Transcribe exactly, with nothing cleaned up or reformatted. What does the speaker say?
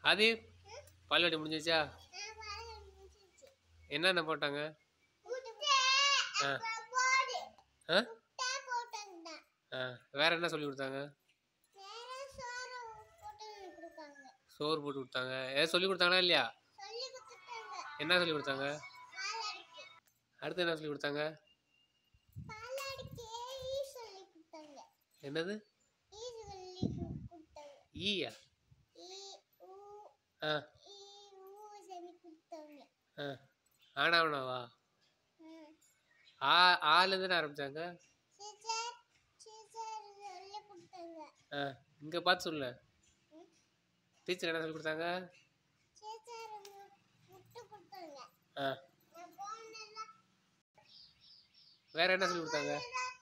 அது பால்வாடி முடிஞ்சிச்சா? என்னென்ன போட்டாங்க? ஆ ஆ ஆ வேற என்ன சொல்லி கொடுத்தாங்க? சோறு போட்டு கொடுத்தாங்க. ஏதாவது சொல்லி கொடுத்தாங்களா இல்லையா? என்ன சொல்லி கொடுத்தாங்க? அடுத்து என்ன சொல்லி கொடுத்தாங்க? என்னது? ஈயா? ஆ ஆ ஆனாவனாவா? ஆ ஆலேருந்து தானே ஆரம்பிச்சாங்க? ஆ இங்கே பார்த்து சொல்லு. டீச்சர் என்ன சொல்லி கொடுத்தாங்க? ஆ வேற என்ன சொல்லி கொடுத்தாங்க?